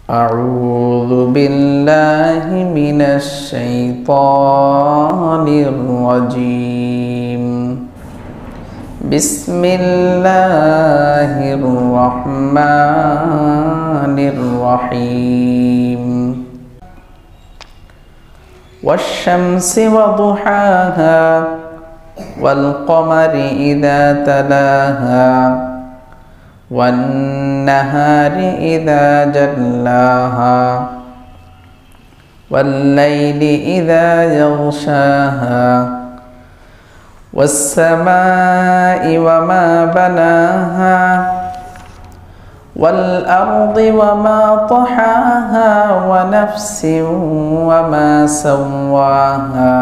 أعوذ بالله من الشيطان الرجيم بسم الله الرحمن الرحيم والشمس وضحاها والقمر إذا تلاها والنهار إذا جلاها والليل إذا يغشاها والسماء وما بناها والأرض وما طحاها ونفس وما سواها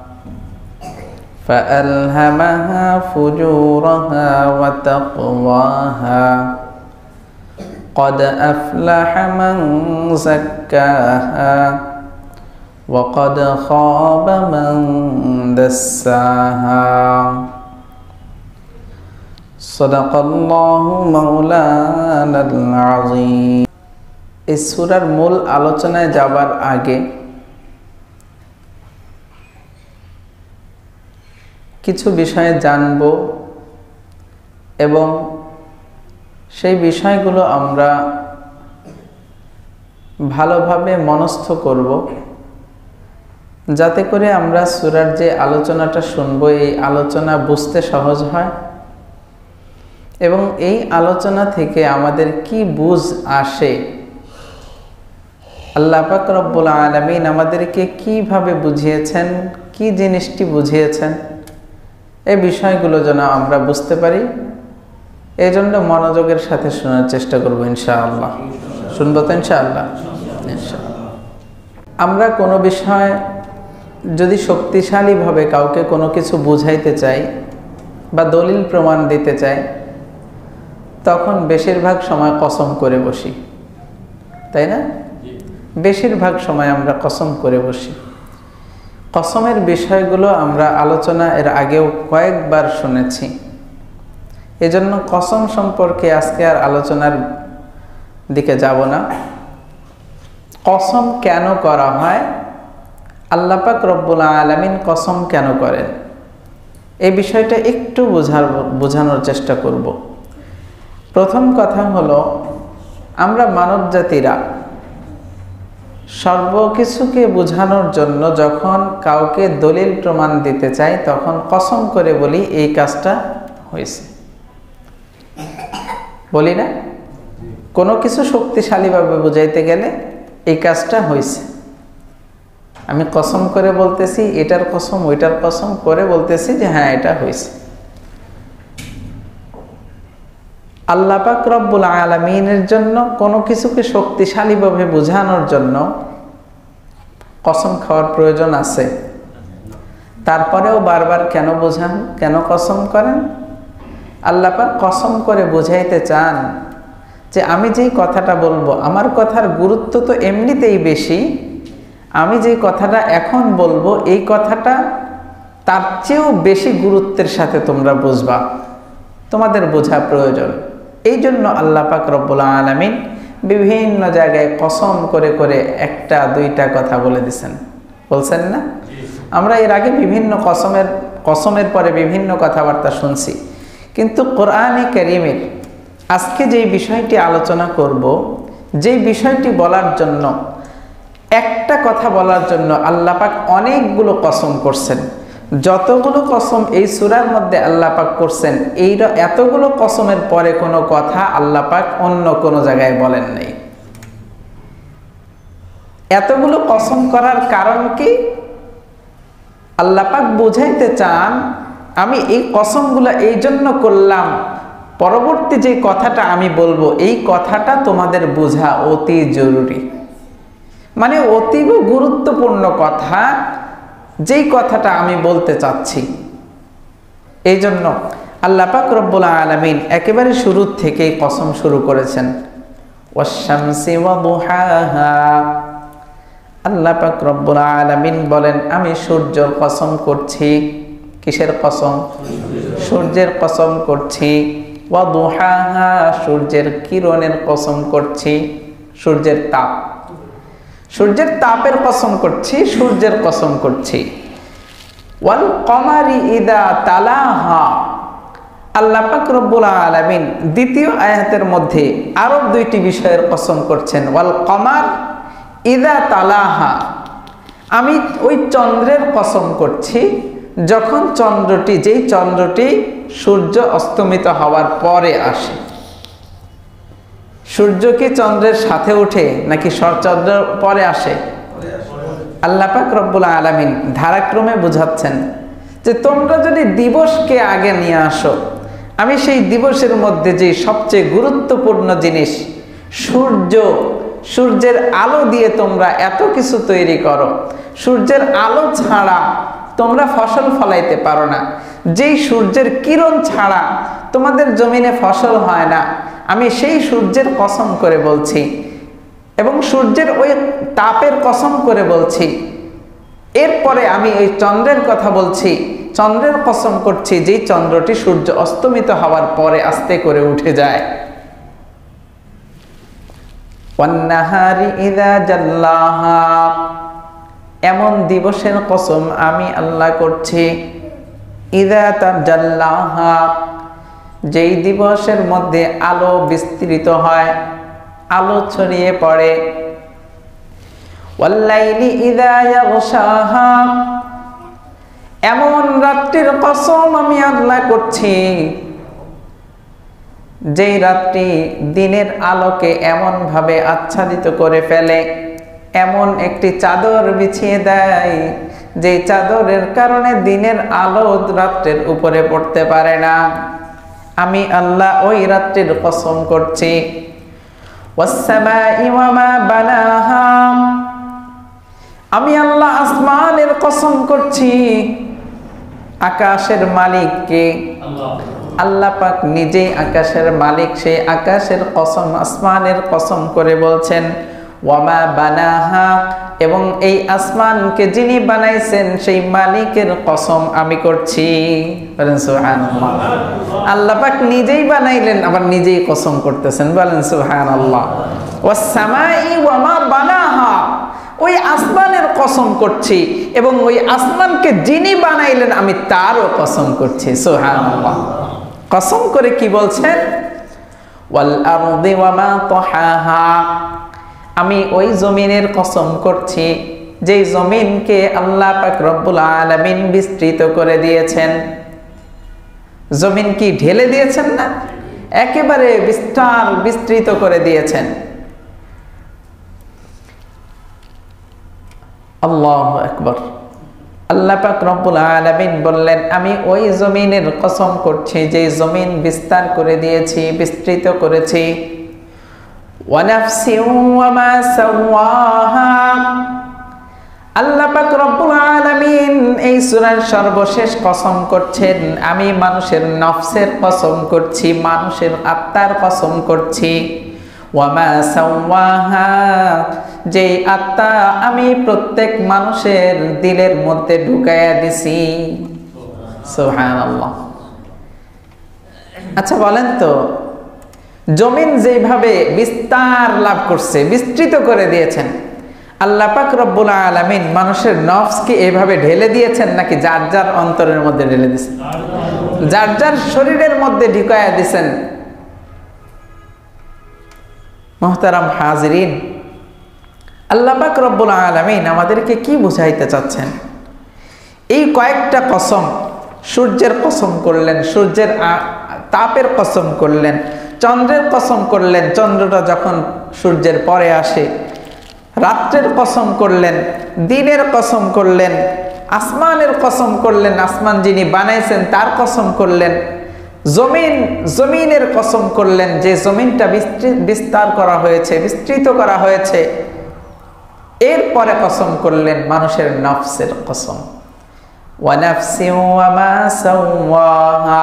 فألهمها فجورها وتقواها قد أفلح من زكاها وقد خاب من دساها صدق الله مولانا العظيم। এই সূরার মূল আলোচনায় যাবার আগে কিছু বিষয়ে জানব এবং সেই বিষয়গুলো আমরা ভালোভাবে মনস্থ করব, যাতে করে আমরা সূরার যে আলোচনাটা শুনবো এই আলোচনা বুঝতে সহজ হয় এবং এই আলোচনা থেকে আমাদের কি বুঝ আসে, আল্লাহ পাক রব্বুল আলামিন আমাদেরকে কিভাবে বুঝিয়েছেন, কি জিনিসটি বুঝিয়েছেন, এই বিষয়গুলো যেন আমরা বুঝতে পারি। এই জন্য মনোযোগের সাথে শোনার চেষ্টা করব ইনশাআল্লাহ। শুনবো তো ইনশাআল্লাহ? আমরা কোনো বিষয় যদি শক্তিশালীভাবে কাউকে কোনো কিছু বুঝাইতে চাই বা দলিল প্রমাণ দিতে চাই, তখন বেশিরভাগ সময় কসম করে বসি, তাই না? বেশিরভাগ সময় আমরা কসম করে বসি। কসমের বিষয়গুলো আমরা আলোচনা এর আগেও কয়েকবার শুনেছি, এজন্য কসম সম্পর্কে আজকে আর আলোচনার দিকে যাব না। কসম কেন করা হয়, আল্লাহ পাক রব্বুল আলামিন কসম কেন করেন, এই বিষয়টা একটু বোঝানোর চেষ্টা করব। প্রথম কথা হলো, আমরা মানব জাতিরা সর্বকিছুকে বোঝানোর জন্য যখন কাউকে দলিল প্রমাণ দিতে চাই তখন কসম করে বলি এই কাজটা হয়েছে, বলি না? কোনো কিছু শক্তিশালীভাবে বুঝাইতে গেলে এই কাজটা হয়েছে, আমি কসম করে বলতেছি, এটার কসম ওইটার কসম করে বলতেছি যে হ্যাঁ এটা হয়েছে। আল্লাহ পাক রব্বুল আলামিনের জন্য কোনো কিছুকে শক্তিশালীভাবে বোঝানোর জন্য কসম খাওয়ার প্রয়োজন আছে। তারপরেও বারবার কেন বোঝান, কেন কসম করেন? আল্লাহ পাক কসম করে বুঝাইতে চান যে আমি যেই কথাটা বলবো, আমার কথার গুরুত্ব তো এমনিতেই বেশি, আমি যেই কথাটা এখন বলবো এই কথাটা তার চেয়েও বেশি গুরুত্বের সাথে তোমরা বুঝবা, তোমাদের বোঝা প্রয়োজন। এই জন্য আল্লাহ পাক রব্বুল আলামিন বিভিন্ন জায়গায় কসম করে করে একটা দুইটা কথা বলে দিছেন, বলছেন না? আমরা এর আগে বিভিন্ন কসমের পরে বিভিন্ন কথাবার্তা শুনছি, কিন্তু কোরআনে কারীমের আজকে যেই বিষয়টি আলোচনা করব, যেই বিষয়টি বলার জন্য, একটা কথা বলার জন্য আল্লাহ পাক অনেকগুলো কসম করছেন। যতগুলো কসম এই সূরার মধ্যে আল্লাহ পাক করছেন, এই এতগুলো কসমের পরে কোনো কথা আল্লাহ পাক অন্য কোনো জায়গায় বলেন নাই। এতগুলো কসম করার কারণ কি? আল্লাহ পাক বুঝাইতে চান আমি এই কসমগুলো এই জন্য করলাম, পরবর্তী যে কথাটা আমি বলবো এই কথাটা তোমাদের বোঝা অতি জরুরি, মানে অতীব গুরুত্বপূর্ণ কথা, যেই কথাটা আমি বলতে চাচ্ছি। এই জন্য আল্লাহ পাক রব্বুল আলামিন একেবারে শুরু থেকেই কসম শুরু করেছেন, ওয়াশ-শামসি ওয়া দুহাহা। আল্লাহ পাক রব্বুল আলামিন বলেন আমি সূর্যের কসম করছি। কিসের কসম? সূর্যের কসম করছি। ওয়া দুহাহা, সূর্যের কিরণের কসম করছি। সূর্যের তাপ, সূর্যের তাপের কসম করছি, সূর্যের কসম করছি। ওয়াল কমারি ইদা তালাহা, আল্লাহ পাক রব্বুল আলামিন দ্বিতীয় আয়াতের মধ্যে আরো দুইটি বিষয়ের কসম করছেন। ওয়াল কমার ইদা তালাহা, আমি ওই চন্দ্রের কসম করছি যখন চন্দ্রটি, যেই চন্দ্রটি সূর্য অস্তমিত হওয়ার পরে আসে। সূর্য কি চন্দ্রের সাথে ওঠে নাকি চন্দ্রের পরে আসে? আল্লাহ পাক রব্বুল আলামিন ধারাক্রমে বুঝাচ্ছেন যে তোমরা যদি দিবসকে আগে নিয়ে আসো, আমি সেই দিবসের মধ্যে যে সবচেয়ে গুরুত্বপূর্ণ জিনিস সূর্য, সূর্যের আলো দিয়ে তোমরা এত কিছু তৈরি করো, সূর্যের আলো ছাড়া তোমরা ফসল ফলাইতে পারো না, যেই সূর্যের কিরণ ছাড়া তোমাদের জমিনে ফসল হয় না, আমি সেই সূর্যের কসম করে বলছি এবং সূর্যের ওই তাপের কসম করে বলছি। এরপরে আমি ওই চন্দ্রের কথা বলছি, চন্দ্রের কসম করছি যেই চন্দ্রটি সূর্য অস্তমিত হওয়ার পরে আস্তে করে উঠে যায়। ওয়ান্নাহারি ইযা জাল্লাহা, এমন দিবসের কসম আমি আল্লাহ করছি, ইযা তাজাল্লাহা, যেই দিবসের মধ্যে আলো বিস্তৃত হয়, আলো ছড়িয়ে পড়ে। ওয়াল্লাইলি ইযা ইয়াগশাহা, এমন রাত্রির কসম আমি আল্লাহ করছি যেই রাত্রি দিনের আলোকে এমন ভাবে আচ্ছাদিত করে ফেলে, এমন একটি চাদর বিছিয়ে দেয় যে চাদরের কারণে দিনের আলো রাত্রের উপরে পড়তে পারে না। আমি আল্লাহ ওই রাত্রির কসম করছি। ওয়াস-সামাই ওয়া মা বানাহা, আমি আল্লাহ আসমানের কসম করছি। আকাশের মালিক কে? আল্লাহ পাক নিজেই আকাশের মালিক, সেই আকাশের কসম, আসমানের কসম করে বলছেন ওয়া মা বানাহা, এবং এই আসমানকে যিনি বানাইছেন সেই মালিকের কসম আমি করছি। বলেন সুবহানাল্লাহ। আল্লাহ পাক নিজেই বানাইলেন আবার নিজেই কসম করতেছেন, বলেন সুবহানাল্লাহ। ওয়াস-সামাই ওয়া মা বানাহা, ওই আসমানের কসম করছি এবং ওই আসমানকে যিনি বানাইলেন আমি তারও কসম করছি। সুবহানাল্লাহ। কসম করে কি বলছেন? ওয়াল আরদি ওয়া মা তাহাহা, আমি ওই জমিনের কসম করছি যেই জমিনকে আল্লাহ পাক রব্বুল আলামিন বিস্তৃত করে দিয়েছেন। জমিন কি ঢেলে দিয়েছেন না, একেবারে বিস্তৃত করে দিয়েছেন। আল্লাহু আকবার। আল্লাহ পাক রব্বুল আলামিন বললেন আমি ওই জমিনের কসম করছি যে জমিন বিস্তার করে দিয়েছি, বিস্তৃত করেছি। ওয়া নাফসিন ওয়া মা সাওয়াহা, আল্লাহ পাক রব্বুল আলামিন এই সূরার সর্বশেষ কসম করছেন আমি মানুষের নফসের কসম করছি, মানুষের আত্মার কসম করছি। ওয়া মা সাওয়াহা, যে আত্মা আমি প্রত্যেক মানুষের দিলের মধ্যে ঢুকাইয়া দিছি। সুবহানাল্লাহ। আচ্ছা বলেন তো, জমিন যেভাবে বিস্তার লাভ করছে, বিস্তৃত করে দিয়েছেন, আল্লাহ পাক রব্বুল আলামিন মানুষের নফসকে এভাবে ঢেলে দিয়েছেন নাকি যার যার অন্তরের মধ্যে ঢেলে দিয়েছেন? যার যার শরীরের মধ্যে ঢুকাইয়া দিয়েছেন। মুহতারাম হাজিরিন, আল্লাহ পাক রব্বুল আলামিন আমাদেরকে কি বুঝাইতে চাচ্ছেন? এই কয়েকটা কসম, সূর্যের কসম করলেন, সূর্যের তাপের কসম করলেন, চন্দ্রের কসম করলেন, চন্দ্রটা যখন সূর্যের পরে আসে, রাত্রের কসম করলেন, দিনের কসম করলেন, আসমানের কসম করলেন, আসমান যিনি বানাইছেন তার কসম করলেন, জমিনের কসম করলেন যে জমিনটা বিস্তার করা হয়েছে, বিস্তৃত করা হয়েছে। এরপরে কসম করলেন মানুষের নফসের কসম। ওয়া নাফসিন ওয়া মা সাওয়াহা,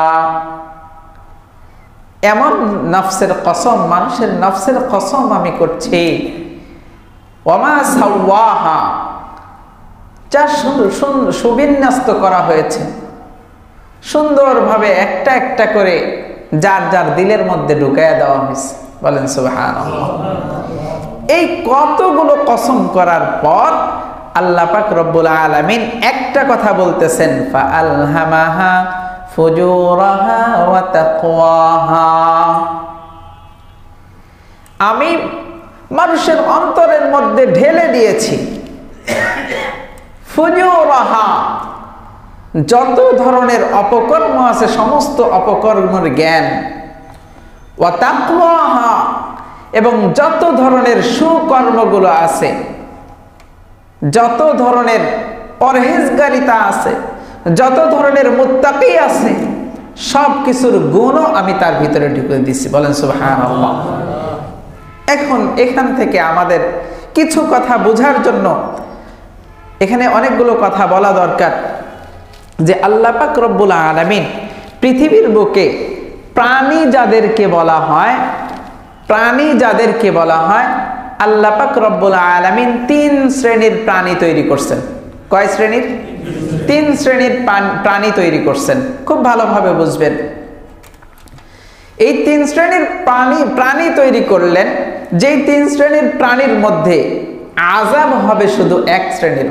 এমন নফসের কসম, মানুষের নফসের কসম আমি করছি। ওয়া মা সাওয়াহা, যা সুবিন্যস্ত করা হয়েছে, সুন্দরভাবে একটা একটা করে যার যার দিলের মধ্যে ঢুকাইয়া দেওয়া হয়েছে। বলেন সুবহানাল্লাহ। এই কতগুলো কসম করার পর আল্লাহ পাক রব্বুল আলামিন একটা কথা বলতেছেন, ফাআলহামাহা ফুজুরাহা ওয়া তাকওয়াহা। আমি মানুষের অন্তরের মধ্যে ঢেলে দিয়েছি ফুজুরাহা, যত ধরনের অপকর্ম আছে সমস্ত অপকর্মের জ্ঞান, ওয়া তাকওয়াহা, এবং যত ধরনের সুকর্মগুলো আছে, যত ধরনের পরহেজগারিতা আছে, যত ধরনের মুত্তাকি আছে, সব কিছুর গুণও আমি তার ভিতরে ঢুকিয়ে দিচ্ছি। বলেন সুবহানাল্লাহ। এখন এখান থেকে আমাদের কিছু কথা বোঝার জন্য এখানে অনেকগুলো কথা বলা দরকার, যে আল্লাহ পাক রব্বুল আলামিন পৃথিবীর বুকে প্রাণী যাদেরকে বলা হয়, আল্লাহ পাক রব্বুল আলামিন 3 শ্রেণীর প্রাণী তৈরি করছেন। কয় শ্রেণীর? 3 শ্রেণীর প্রাণী তৈরি করছেন। খুব ভালোভাবে বুঝবেন। এই 3 শ্রেণীর প্রাণী তৈরি করলেন, যেই 3 শ্রেণীর প্রাণীর মধ্যে আযাব হবে শুধু 1 শ্রেণীর।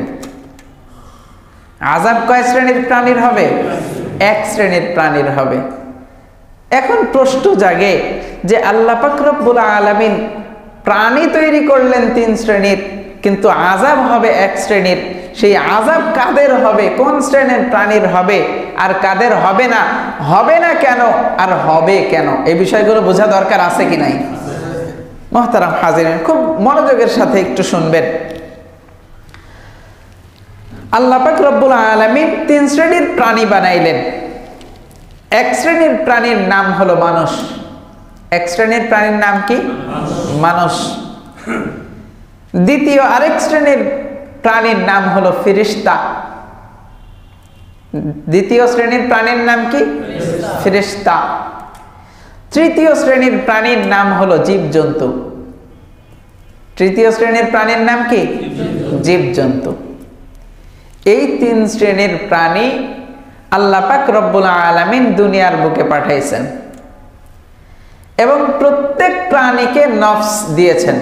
আযাব কয় শ্রেণীর প্রাণীর হবে? 1 শ্রেণীর প্রাণীর হবে। এখন প্রশ্ন জাগে যে আল্লাহ পাক রব্বুল আলামিন প্রাণী তৈরি করলেন 3 শ্রেণীর, কিন্তু আযাব হবে 1 শ্রেণীর। সেই আযাব কাদের হবে? কোন শ্রেণীর প্রাণীর হবে আর কাদের হবে না? হবে না কেন আর হবে কেন? এই বিষয়গুলো বোঝা দরকার আছে কি নাই? মুহতারাম হাজিরিন, খুব মনোযোগের সাথে একটু শুনবেন। আল্লাহ পাক রব্বুল আলামিন 3 শ্রেণীর প্রাণী বানাইলেন। 1 শ্রেণীর প্রাণীর নাম হলো মানুষ। 1 শ্রেণীর প্রাণীর নাম কি? মানুষ। দ্বিতীয় আরেক শ্রেণীর প্রাণীর নাম হলো ফেরেশতা। দ্বিতীয় শ্রেণীর প্রাণীর নাম কি? ফেরেশতা। তৃতীয় শ্রেণীর প্রাণীর নাম হলো জীবজন্তু। তৃতীয় শ্রেণীর প্রাণীর নাম কি? জীবজন্তু। এই 3 শ্রেণীর প্রাণী আল্লাহ পাক রব্বুল আলামিন দুনিয়ার বুকে পাঠাইছেন এবং প্রত্যেক প্রাণীকে নফস দিয়েছেন।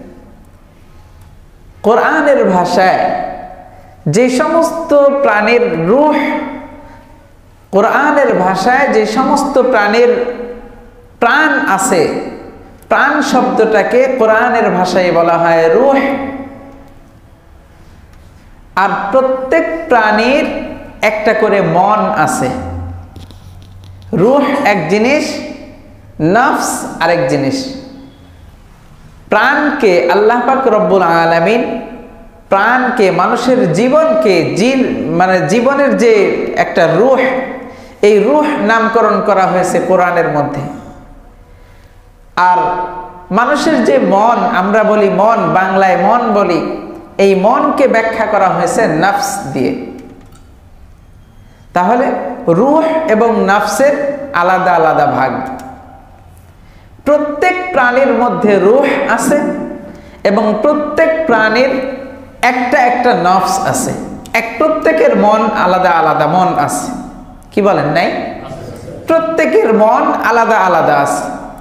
কোরআনের ভাষায় যে সমস্ত প্রাণীর রূহ, কোরআনের ভাষায় যে সমস্ত প্রাণীর প্রাণ আছে, প্রাণ শব্দটাকে কোরআনের ভাষায় বলা হয় রূহ। আর প্রত্যেক প্রাণীর একটা করে মন আছে। রূহ এক জিনিস, নফস আরেক জিনিস। প্রাণকে আল্লাহ পাক রব্বুল আলামিন প্রাণকে, মানুষের জীবনকে, জীবনের যে একটা রূহ, এই রূহ নামকরণ করা হয়েছে কোরআনের মধ্যে। আর মানুষের যে মন, আমরা বলি মন, বাংলায় মন বলি, এই মনকে ব্যাখ্যা করা হয়েছে নফস দিয়ে। তাহলে রূহ এবং নফসের আলাদা আলাদা ভাগ। প্রত্যেক প্রাণীর মধ্যে রূহ আছে এবং প্রত্যেক প্রাণীর একটা একটা নফস আছে। প্রত্যেকের মন আলাদা আলাদা মন আছে। কি বলেন নাই? প্রত্যেকের মন আলাদা আলাদা আছে।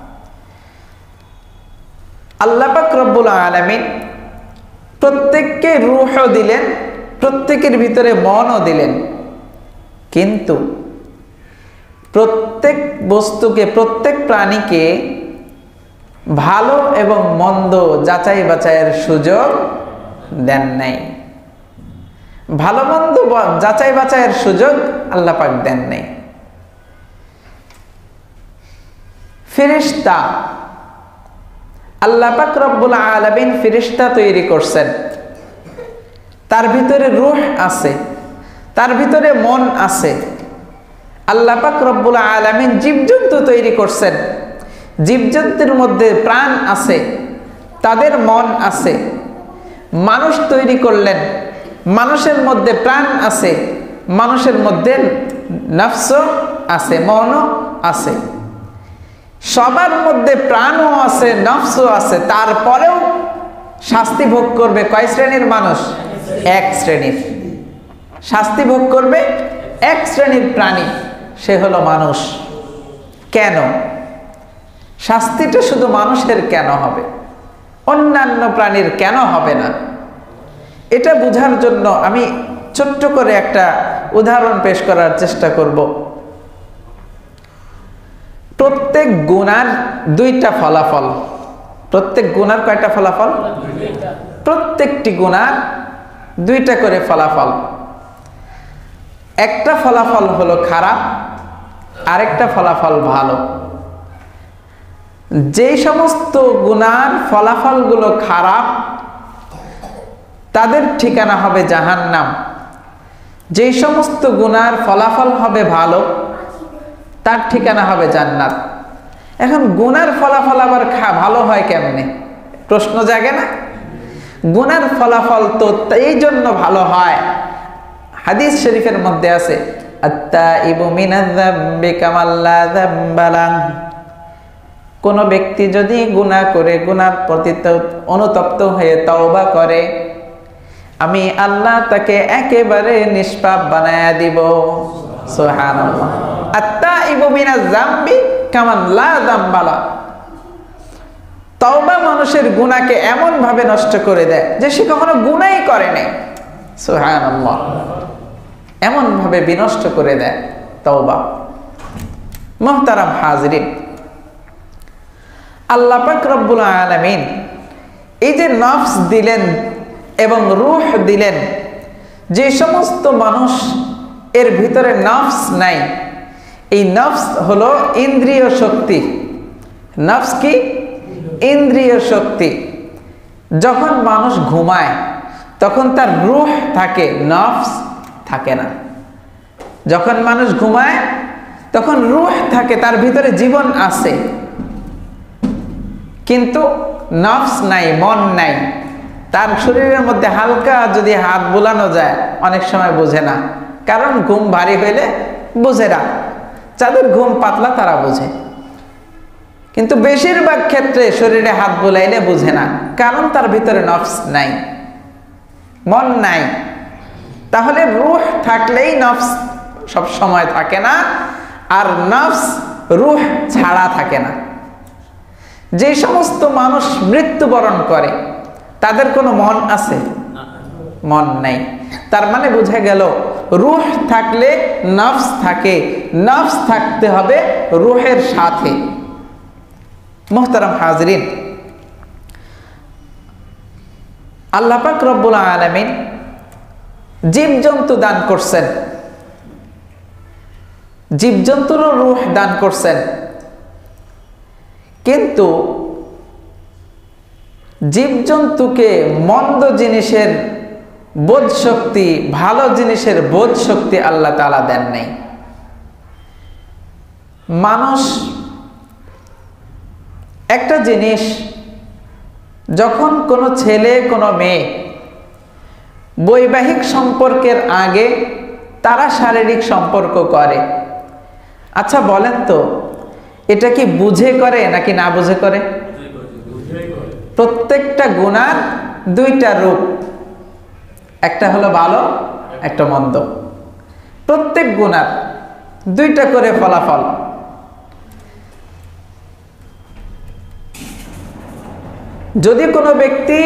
আল্লাহ পাক রব্বুল আলামিন প্রত্যেককে রূহ দিলেন, প্রত্যেকের ভিতরে মনও দিলেন, কিন্তু প্রত্যেক বস্তুকে, প্রত্যেক প্রাণীকে ভালো এবং মন্দ যাচাই বাছাইয়ের সুযোগ দেন নাই। ভালো মন্দ যাচাই বাছাইয়ের সুযোগ আল্লাহ পাক দেন নাই। ফেরেশতা, আল্লাহ পাক রব্বুল আলামিন ফেরেশতা তৈরি করছেন। তার ভিতরে রূহ আছে, তার ভিতরে মন আছে। আল্লাহ পাক রব্বুল আলামিন জীবজন্তু তৈরি করছেন। জীবজন্তুর মধ্যে প্রাণ আছে, তাদের মন আছে। মানুষ তৈরি করলেন, মানুষের মধ্যে প্রাণ আছে, মানুষের মধ্যে নফস আছে, মনও আছে। সবার মধ্যে প্রাণও আছে, নফসও আছে। তারপরেও শাস্তি ভোগ করবে কয় শ্রেণীর মানুষ? 1 শ্রেণীর। শাস্তি ভোগ করবে 1 শ্রেণীর প্রাণী, সে হলো মানুষ। কেন শাস্তিটা শুধু মানুষের কেন হবে? অন্যান্য প্রাণীর কেন হবে না? এটা বোঝার জন্য আমি ছোট্ট করে একটা উদাহরণ পেশ করার চেষ্টা করব। প্রত্যেক গুনার দুইটা ফলাফল। প্রত্যেক গুনার কয়টা ফলাফল? প্রত্যেকটি গুনার দুইটা করে ফলাফল। একটা ফলাফল হলো খারাপ, আরেকটা ফলাফল ভালো। যেই সমস্ত গুনার ফলাফলগুলো খারাপ তাদের ঠিকানা হবে জাহান্নাম। যেই সমস্ত গুনার ফলাফল হবে ভালো তার ঠিকানা হবে জান্নাত। এখন গুনার ফলাফল আবার ভালো হয় কেমনে? প্রশ্ন জাগে না? গুনার ফলাফল তো এই জন্য ভালো হয়, হাদিস শরীফের মধ্যে আছে, আত্তাইবু মিনাজ যামবি কামান লা যামবা লাহু। কোন ব্যক্তি যদি গুনাহ করে, গুনার প্রতি অনুতপ্ত হয়ে তওবা করে, আমি আল্লাহ তাকে একেবারে নিষ্পাপ বানায়া দিব। সুবহানাল্লাহ। আত্তাইবু মিনাজ যামবি কামান লা যামবা লাহু। তওবা মানুষের গুনাহকে এমন ভাবে নষ্ট করে দেয় যে সে কখনো গুনাহই করে নাই। সুবহানাল্লাহ। এমন ভাবে বিনষ্ট করে দেয় তওবা। মুহতারাম হাজিরিন, আল্লাহ পাক রব্বুল আলামিন এই যে নফস দিলেন এবং রূহ দিলেন, যে সমস্ত মানুষ এর ভিতরে নফস নাই, এই নফস হলো ইন্দ্রিয় শক্তি। নফস কি? ইন্দ্রিয় শক্তি। যখন মানুষ ঘুমায় তখন তার রূহ থাকে, নফস থাকে না। যখন মানুষ ঘুমায় তখন রূহ থাকে, তার ভিতরে জীবন আছে, কিন্তু নফস নাই, মন নাই। তার শরীরের মধ্যে হালকা যদি হাত বুলানো যায় অনেক সময় বোঝে না, কারণ ঘুম ভারী হইলে বোঝে না। যাদের ঘুম পাতলা তারা বোঝে, কিন্তু বেশিরভাগ ক্ষেত্রে শরীরে হাত বুলাইলে বোঝে না, কারণ তার ভিতরে নফস নাই, মন নাই। তাহলে রূহ থাকলেই নফস সব সময় থাকে না, আর নফস রূহ ছাড়া থাকে না। যে সমস্ত মানুষ মৃত্যুবরণ করে তাদের কোনো মন আছে? মন নাই। তার মানে বোঝা গেল রূহ থাকলে নফস থাকে, নফস থাকতে হবে রূহের সাথে। মুহতারাম হাজরিন, আল্লাহ পাক রব্বুল আলামিন জীবজন্তু দান করছেন, জীবজন্তুরও রূহ দান করছেন, কিন্তু জীবজন্তুকে মন্দ জিনিসের বোধ শক্তি, ভালো জিনিসের বোধ শক্তি আল্লাহ তাআলা দেন নাই। মানুষ একটা জিনিস, যখন কোনো ছেলে কোনো মেয়ে বৈবাহিক সম্পর্কের আগে তারা শারীরিক সম্পর্ক করে, আচ্ছা বলেন তো এটা কি বুঝে করে নাকি না বুঝে করে? প্রত্যেকটা গুনার দুইটা রূপ, একটা হলো ভালো, একটা মন্দ। প্রত্যেক গুনার দুইটা করে ফলাফল। যদি কোনো ব্যক্তি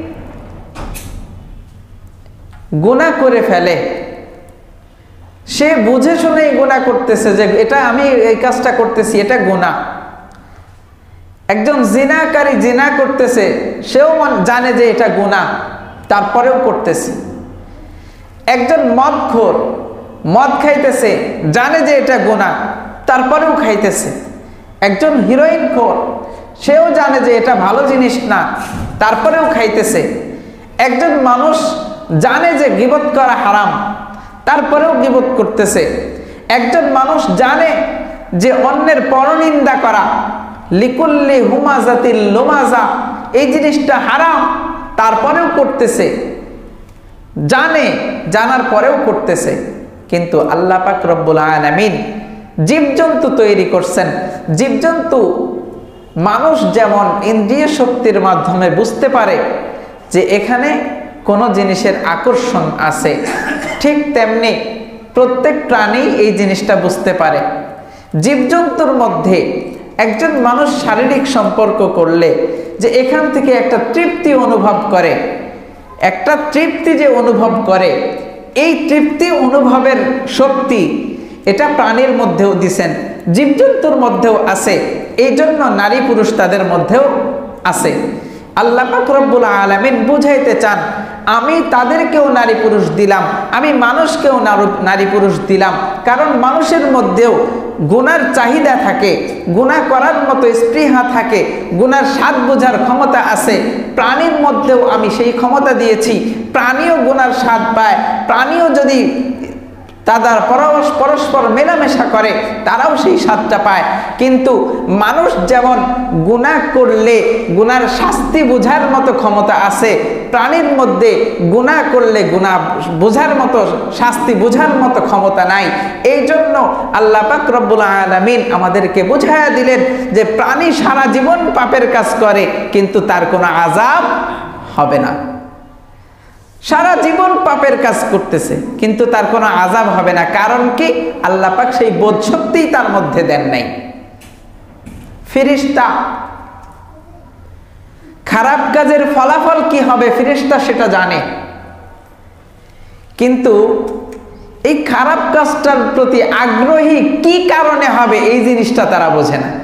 গুনাহ করে ফেলে, সে বুঝে শুনেই গুনাহ করতেছে যে এটা আমি এই কাজটা করতেছি, এটা গুনাহ। একজন জিনাকারী জিনা করতেছে, সেও জানে যে এটা গুনাহ, তারপরেও করতেছে। একজন মদখোর মদ খাইতেছে, জানে যে এটা গুনাহ, তারপরেও খাইতেছে। একজন হিরোইন খোর, সেও জানে যে এটা ভালো জিনিস না, তারপরেও খাইতেছে। একজন মানুষ জানে যে গীবত করা হারাম, তারপরেও গীবত করতেছে। একজন মানুষ জানে যে অন্যের পরনিন্দা করা, লিকুল্লি হুমাজাতিল লুমাজা, এই জিনিসটা হারাম, তারপরেও করতেছে। জানে, জানার পরেও করতেছে। কিন্তু আল্লাহ পাক রব্বুল আলামিন জীবজন্তু তৈরি করছেন। জীবজন্তু মানুষ যেমন ইন্দ্রিয় শক্তির মাধ্যমে বুঝতে পারে যে এখানে কোনো জিনিসের আকর্ষণ আছে, ঠিক তেমনি প্রত্যেক প্রাণী এই জিনিসটা বুঝতে পারে। জীবজন্তুর মধ্যে একজন মানুষ শারীরিক সম্পর্ক করলে যে এখান থেকে একটা তৃপ্তি অনুভব করে, একটা তৃপ্তি যে অনুভব করে, এই তৃপ্তি অনুভবের শক্তি এটা প্রাণীর মধ্যেও দিছেন, জীবজন্তুর মধ্যেও আছে। এই জন্য নারী পুরুষ তাদের মধ্যেও আছে। আল্লাহ পাক রব্বুল আলামিন বুঝাইতে চান, আমি তাদেরকেও নারী পুরুষ দিলাম, আমি মানুষকেও নারী পুরুষ দিলাম, কারণ মানুষের মধ্যেও গুনার চাহিদা থাকে, গুনাহ করার মতো স্পৃহা থাকে, গুনার স্বাদ বোঝার ক্ষমতা আছে। প্রাণীর মধ্যেও আমি সেই ক্ষমতা দিয়েছি, প্রাণীও গুনার স্বাদ পায়, প্রাণীও যদি তাদের পরস্পর মেলামেশা করে তারাও সেই স্বাদটা পায়। কিন্তু মানুষ যেমন গুনাহ করলে গুনার শাস্তি বোঝার মতো ক্ষমতা আছে, প্রাণীর মধ্যে গুনাহ করলে গুনাহ বোঝার মতো শাস্তি বোঝার মতো ক্ষমতা নাই। এই জন্য আল্লাহ পাক রব্বুল আলামিন আমাদেরকে বুঝাইয়া দিলেন যে প্রাণী সারা জীবন পাপের কাজ করে কিন্তু তার কোনো আযাব হবে না। সারা জীবন পাপের কাজ করতেছে কিন্তু তার কোনো আযাব হবে না। কারণ কি? আল্লাহ পাক সেই বোধ শক্তিই তার মধ্যে দেন নাই। ফেরেশতা খারাপ কাজের ফলাফল কি হবে ফেরেশতা সেটা জানে, কিন্তু এই খারাপ কাজটার প্রতি আগ্রহী কি কারণে হবে এই জিনিসটা তারা বোঝে না।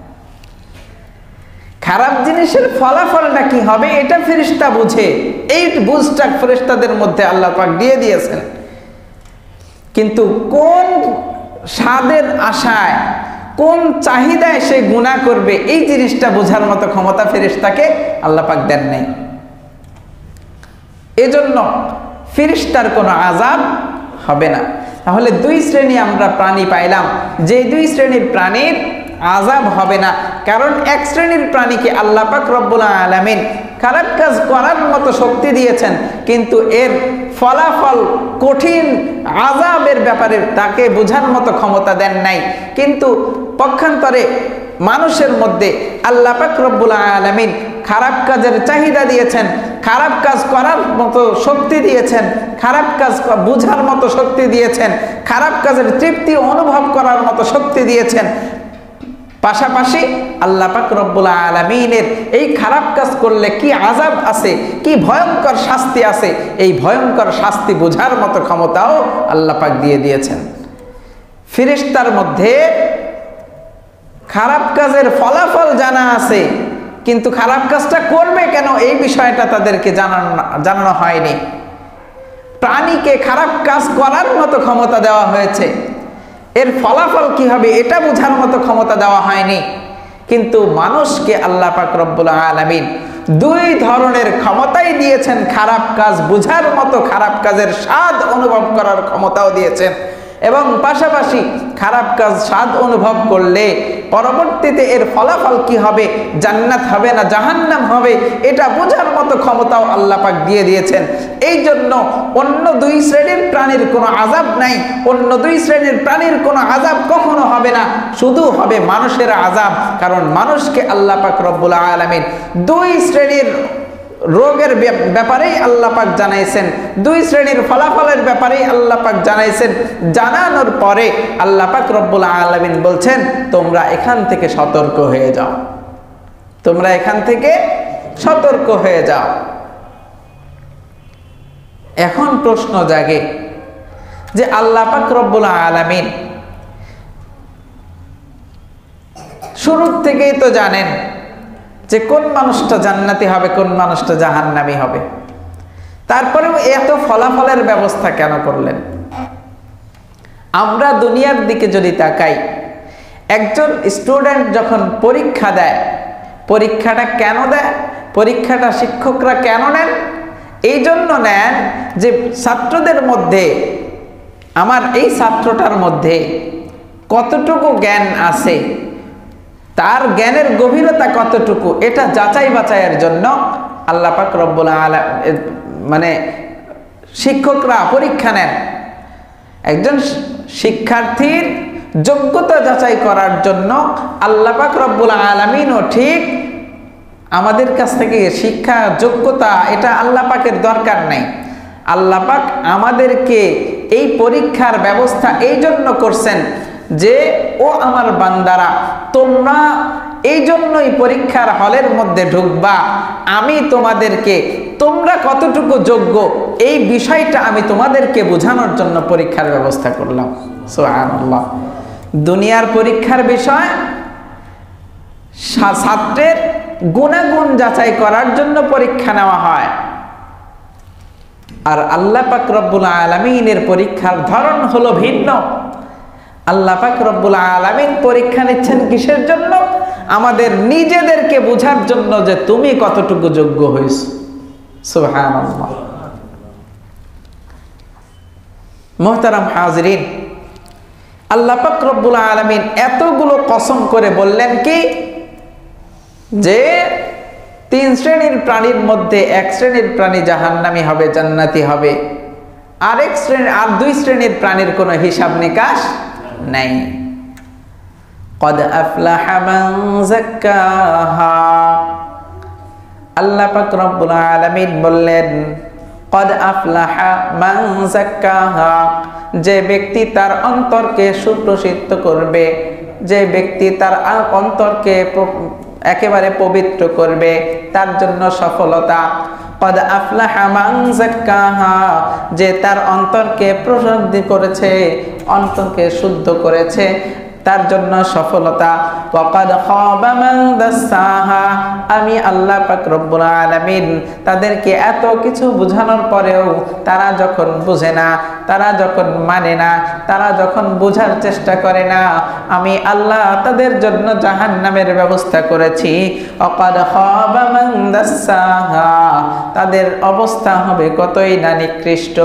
খারাপ জিনিসের ফলাফলটা কি হবে এটা ফেরেশতা বুঝে, এই বুঝটা ফেরেশতাদের মধ্যে আল্লাহ পাক দিয়ে দিয়েছেন। কিন্তু কোন স্বাদের আশায়, কোন চাহিদায় সে গুনাহ করবে এই জিনিসটা বোঝার মতো ক্ষমতা ফেরেশতাকে আল্লাহ পাক দেন নাই। এজন্য ফেরেশতার কোনো আযাব হবে না। তাহলে দুই শ্রেণী আমরা প্রাণী পাইলাম, যে দুই শ্রেণীর প্রাণীর আযাব হবে না। কারণ এক শ্রেণীর প্রাণীকে আল্লাহ পাক রব্বুল আলামিন খারাপ কাজ করার মতো শক্তি দিয়েছেন, কিন্তু এর ফলাফল কঠিন আযাবের ব্যাপারে তাকে বোঝার মতো ক্ষমতা দেন নাই। কিন্তু পক্ষান্তরে মানুষের মধ্যে আল্লাহ পাক রব্বুল আলামিন খারাপ কাজের চাহিদা দিয়েছেন, খারাপ কাজ করার মতো শক্তি দিয়েছেন, খারাপ কাজ বোঝার মতো শক্তি দিয়েছেন, খারাপ কাজের তৃপ্তি অনুভব করার মতো শক্তি দিয়েছেন। পাশাপাশি আল্লাহ পাক রব্বুল আলামিনের এই খারাপ কাজ করলে কি আযাব আছে, কি ভয়ঙ্কর শাস্তি আছে, এই ভয়ঙ্কর শাস্তি বোঝার মতো ক্ষমতাও আল্লাহ পাক দিয়ে দিয়েছেন। ফেরেশতার মধ্যে খারাপ কাজের ফলাফল জানা আছে, কিন্তু খারাপ কাজটা করবে কেন এই বিষয়টা তাদেরকে জানানো হয়নি। প্রাণীকে খারাপ কাজ করার মতো ক্ষমতা দেওয়া হয়েছে, এর ফলাফল কি হবে এটা বোঝার মতো ক্ষমতা দেওয়া হয়নি। কিন্তু মানুষকে আল্লাহ পাক রব্বুল আলামিন দুই ধরনের ক্ষমতাই দিয়েছেন, খারাপ কাজ বোঝার মতো, খারাপ কাজের স্বাদ অনুভব করার ক্ষমতাও দিয়েছেন, এবং পাশাপাশি খারাপ কাজ স্বাদ অনুভব করলে পরবর্তীতে এর ফলাফল কি হবে, জান্নাত হবে না জাহান্নাম হবে, এটা বোঝার মতো ক্ষমতাও আল্লাহ পাক দিয়ে দিয়েছেন। এই জন্য অন্য দুই শ্রেণীর প্রাণীর কোনো আযাব নাই, অন্য দুই শ্রেণীর প্রাণীর কোনো আযাব কখনো হবে না, শুধু হবে মানুষের আযাব। কারণ মানুষকে আল্লাহ পাক রব্বুল আলামিন দুই শ্রেণীর রোগের ব্যাপারেই আল্লাহ পাক জানাইছেন, দুই শ্রেণীর ফলাফলের ব্যাপারেই আল্লাহ পাক জানাইছেন। জানানোর পরে আল্লাহ পাক রব্বুল আলামিন বলছেন, তোমরা এখান থেকে সতর্ক হয়ে যাও, তোমরা এখান থেকে সতর্ক হয়ে যাও। এখন প্রশ্ন জাগে যে আল্লাহ পাক রব্বুল আলামিন শুরুর থেকেই তো জানেন যে কোন মানুষটা জান্নাতি হবে, কোন মানুষটা জাহান্নামী হবে, তারপরেও এত ফলাফলের ব্যবস্থা কেন করলেন? আমরা দুনিয়ার দিকে যদি তাকাই, একজন স্টুডেন্ট যখন পরীক্ষা দেয়, পরীক্ষাটা কেন দেয়? পরীক্ষাটা শিক্ষকরা কেন নেন? এই জন্য নেন যে ছাত্রদের মধ্যে, আমার এই ছাত্রটার মধ্যে কতটুকু জ্ঞান আছে, তার জ্ঞানের গভীরতা কতটুকু, এটা যাচাই বাছাইয়ের জন্য আল্লাহ পাক রব্বুল আলামিন মানে শিক্ষকরা পরীক্ষা নেন। একজন শিক্ষার্থীর যোগ্যতা যাচাই করার জন্য আল্লাহ পাক রব্বুল আলামিনও ঠিক আমাদের কাছ থেকে শিক্ষা যোগ্যতা এটা আল্লাহ পাকের দরকার নাই। আল্লাহ পাক আমাদেরকে এই পরীক্ষার ব্যবস্থা এই জন্য করছেন যে ও আমার বান্দারা, তোমরা এই জন্যই পরীক্ষার হলের মধ্যে ঢুকবা, আমি তোমাদেরকে তোমরা কতটুকু যোগ্য এই বিষয়টা আমি তোমাদেরকে বোঝানোর জন্য পরীক্ষার ব্যবস্থা করলাম। সুবহানাল্লাহ। দুনিয়ার পরীক্ষার বিষয় ছাত্রের গুণাগুণ যাচাই করার জন্য পরীক্ষা নেওয়া হয়, আর আল্লাহ পাক রব্বুল আলামিনের পরীক্ষার ধরন হলো ভিন্ন। আল্লাহ পাক রব্বুল আলামিন পরীক্ষা নিচ্ছেন কিসের জন্য? আমাদের নিজেদেরকে বোঝার জন্য যে তুমি কতটুকু যোগ্য হয়েছো। সুবহানাল্লাহ। মুহতারাম হাজিরিন, আল্লাহ পাক রব্বুল আলামিন এতগুলো কসম করে বললেন কি যে 3 শ্রেণীর প্রাণীর মধ্যে 1 শ্রেণীর প্রাণী জাহান্নামী হবে, জান্নাতি হবে, আর 2 শ্রেণীর প্রাণীর কোনো হিসাব নিকাশ নাই। قد أفلح من زكاها, আল্লাহ পাক রব্বুল আলামিন বললেন قد أفلح من زكاها, যে ব্যক্তি তার অন্তরকে সুপ্রসিদ্ধ করবে, যে ব্যক্তি তার অন্তরকে একেবারে পবিত্র করবে, তার জন্য সফলতা। قد أفلح من زكاها, যে তার অন্তরকে প্রশুদ্ধ করেছে, অন্তরকে শুদ্ধ করেছে, তার জন্য সফলতা। ওয়াকাদ খাবা মান দাসাহা, আমি আল্লাহ পাক রব্বুল আলামিন তাদেরকে এত কিছু বোঝানোর পরেও তারা যখন বুঝে না, তারা যখন মানে না, তারা যখন বোঝার চেষ্টা করে না, আমি আল্লাহ তাদের জন্য জাহান্নামের ব্যবস্থা করেছি। ওয়াকাদ খাবা মান দাসাহা, তাদের অবস্থা হবে কতই না নিকৃষ্ট।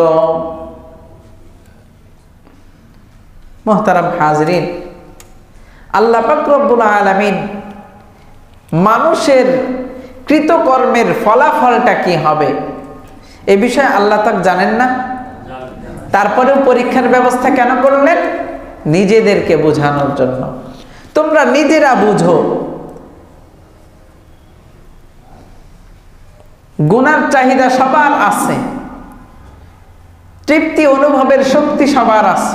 মুহতারাম হাজিরিন, আল্লাহ পাক রব্বুল আলামিন মানুষের কৃতকর্মের ফলাফলটা কি হবে এ বিষয়ে আল্লাহ তাআলা জানেন না? তারপরেও পরীক্ষার ব্যবস্থা কেন করলেন? নিজেদেরকে বোঝানোর জন্য। তোমরা নিজেরা বুঝো, গুনার চাহিদা সবার আছে, তৃপ্তি অনুভবের শক্তি সবার আছে,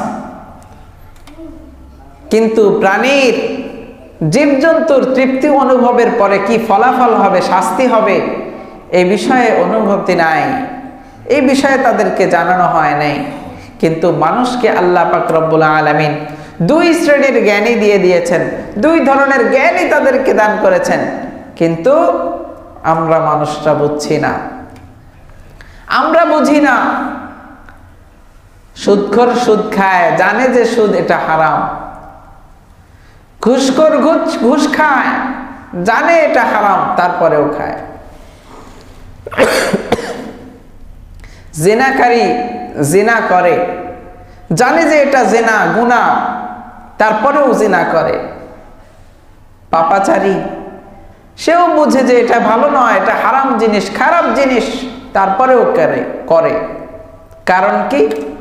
কিন্তু প্রাণীর জীবজন্তুর তৃপ্তি অনুভবের পরে কি ফলাফল হবে, শাস্তি হবে, এই বিষয়ে অনুভূতি নাই, এই বিষয়ে তাদেরকে জানানো হয় নাই। কিন্তু মানুষকে আল্লাহ পাক রব্বুল আলামিন 2 শ্রেণীর জ্ঞানী দিয়ে দিয়েছেন, 2 ধরনের জ্ঞানই তাদেরকে দান করেছেন, কিন্তু আমরা মানুষরা বুঝছি না, আমরা বুঝি না। সুদখোর সুদ খায়, জানে যে সুদ এটা হারাম। ঘুষখোর ঘুষ খায়, জানে এটা হারাম, তারপরেও খায়। জিনাকারী জিনা করে, জানে যে এটা জিনা গুনাহ, তারপরেও জিনা করে। পাপাচারী সেও বুঝে যে এটা ভালো নয়, এটা হারাম জিনিস, খারাপ জিনিস, তারপরেও করে। কারণ কি?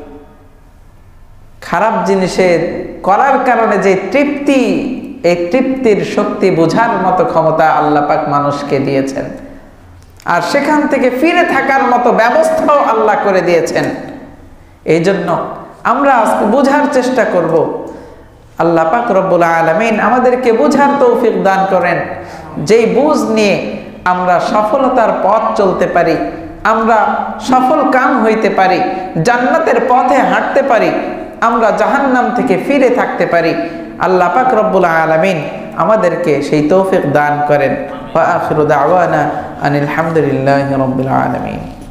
খারাপ জিনিসের করার কারণে যে তৃপ্তি, এই তৃপ্তির শক্তি বোঝার মতো ক্ষমতা আল্লাহ পাক মানুষকে দিয়েছেন, আর সেখান থেকে ফিরে থাকার মতো ব্যবস্থাও আল্লাহ করে দিয়েছেন। এই জন্য আমরা আজকে বোঝার চেষ্টা করব। আল্লাহ পাক রব্বুল আলামিন আমাদেরকে বোঝার তৌফিক দান করেন, যেই বুঝ নিয়ে আমরা সফলতার পথ চলতে পারি, আমরা সফল কাম হইতে পারি, জান্নাতের পথে হাঁটতে পারি, আমরা জাহান্নাম থেকে ফিরে থাকতে পারি। আল্লাহ পাক রব্বুল আলামিন আমাদেরকে সেই তৌফিক দান করেন। ওয়া আখিরু দাওয়ানা আনিল হামদুলিল্লাহি রাব্বিল আলামিন।